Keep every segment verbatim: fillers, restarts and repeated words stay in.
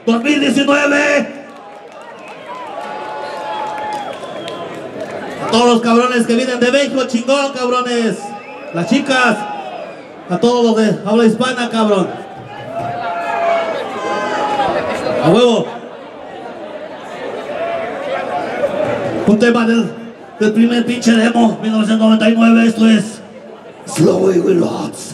dos mil diecinueve. A todos los cabrones que vienen de México, chingón, cabrones. Las chicas, a todos los de habla hispana, cabrón. A huevo. Un tema del, del primer pinche demo, mil novecientos noventa y nueve, esto es Slowly With Lots.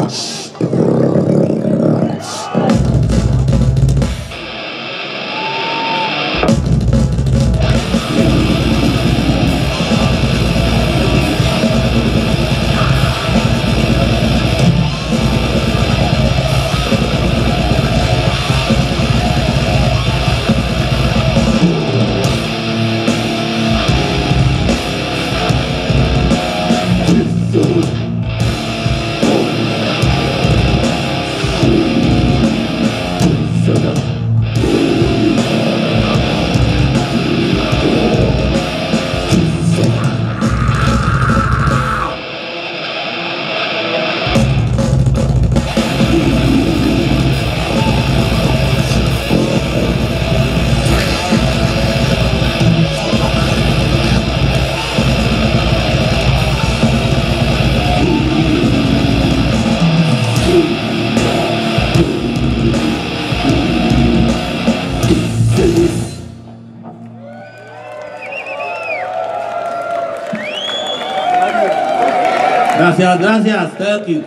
Gracias, gracias, thank you.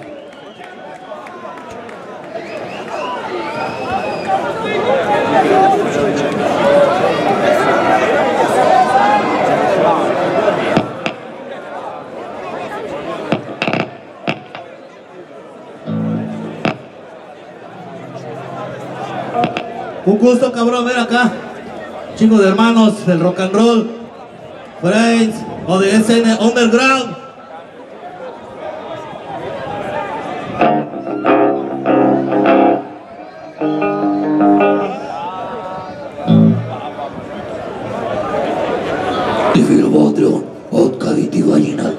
Un gusto, cabrón, ver acá chicos de hermanos del rock and roll, friends o de S N Underground. Filbotrio, Otcaditi Vaginal.